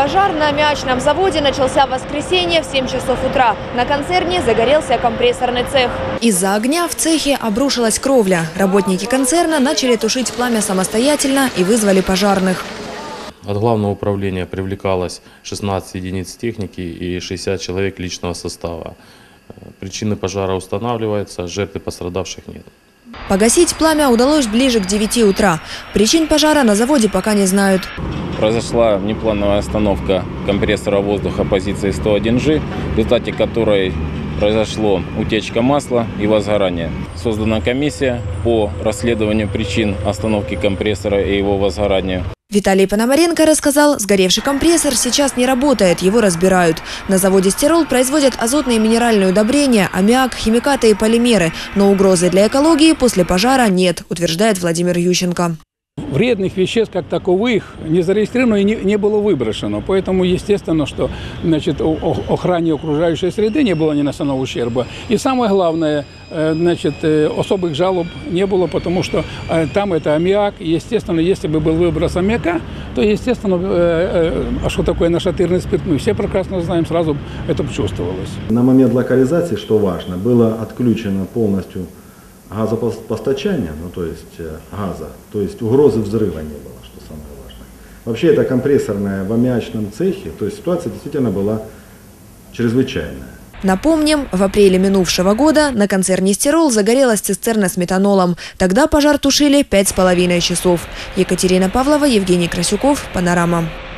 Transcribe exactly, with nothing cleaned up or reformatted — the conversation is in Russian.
Пожар на аммиачном заводе начался в воскресенье в семь часов утра. На концерне загорелся компрессорный цех. Из-за огня в цехе обрушилась кровля. Работники концерна начали тушить пламя самостоятельно и вызвали пожарных. От главного управления привлекалось шестнадцать единиц техники и шестьдесят человек личного состава. Причины пожара устанавливаются, жертв и пострадавших нет. Погасить пламя удалось ближе к девяти утра. Причин пожара на заводе пока не знают. Произошла внеплановая остановка компрессора воздуха позиции сто один джи, в результате которой произошло утечка масла и возгорание. Создана комиссия по расследованию причин остановки компрессора и его возгорания. Виталий Пономаренко рассказал, сгоревший компрессор сейчас не работает, его разбирают. На заводе «Стирол» производят азотные и минеральные удобрения, аммиак, химикаты и полимеры. Но угрозы для экологии после пожара нет, утверждает Владимир Ющенко. Вредных веществ как таковых не зарегистрировано и не, не было выброшено. Поэтому естественно, что значит, охране окружающей среды не было нанесено ущерба. И самое главное, значит, особых жалоб не было, потому что там это аммиак. Естественно, если бы был выброс аммиака, то естественно, а что такое нашатырный спирт, мы все прекрасно знаем, сразу это чувствовалось. На момент локализации, что важно, было отключено полностью газопостачание, ну то есть газа, то есть угрозы взрыва не было, что самое важное. Вообще это компрессорная в аммиачном цехе, то есть ситуация действительно была чрезвычайная. Напомним, в апреле минувшего года на концерне «Стирол» загорелась цистерна с метанолом. Тогда пожар тушили пять с половиной часов. Екатерина Павлова, Евгений Красюков, Панорама.